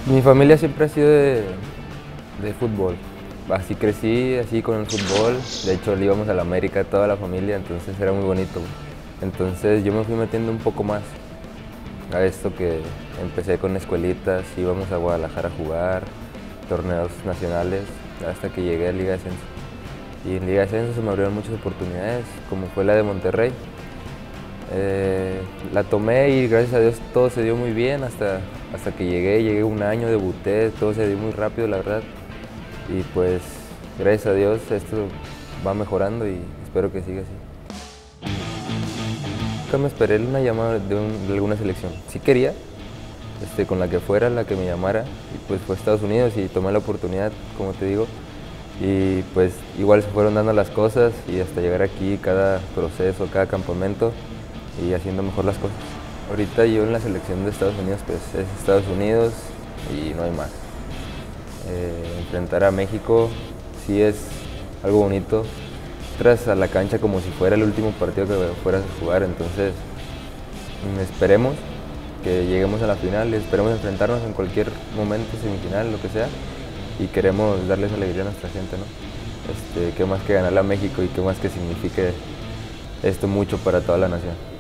Mi familia siempre ha sido de fútbol. Así crecí, así con el fútbol. De hecho, le íbamos a la América toda la familia, entonces era muy bonito. Entonces yo me fui metiendo un poco más a esto que empecé con escuelitas, íbamos a Guadalajara a jugar, torneos nacionales, hasta que llegué a Liga de Ascenso. Y en Liga de Ascenso se me abrieron muchas oportunidades, como fue la de Monterrey. La tomé y gracias a Dios todo se dio muy bien hasta que llegué un año, debuté, todo se dio muy rápido la verdad. Y pues gracias a Dios esto va mejorando y espero que siga así. Nunca me esperé una llamada de alguna selección. Sí quería, con la que fuera, la que me llamara, y pues fue Estados Unidos y tomé la oportunidad, como te digo. Y pues igual se fueron dando las cosas y hasta llegar aquí, cada proceso, cada campamento y haciendo mejor las cosas. Ahorita yo en la selección de Estados Unidos pues es Estados Unidos y no hay más. Enfrentar a México sí es algo bonito. Entras a la cancha como si fuera el último partido que fueras a jugar, entonces esperemos que lleguemos a la final, esperemos enfrentarnos en cualquier momento, semifinal, lo que sea, y queremos darles alegría a nuestra gente, ¿no? Qué más que ganarle a México y qué más que signifique esto mucho para toda la nación.